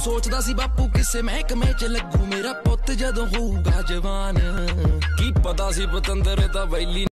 सोचदा सी बापू किसे महकमे च लगू मेरा पुत जदों होऊगा जवान की पता सी पतंदर दा वैली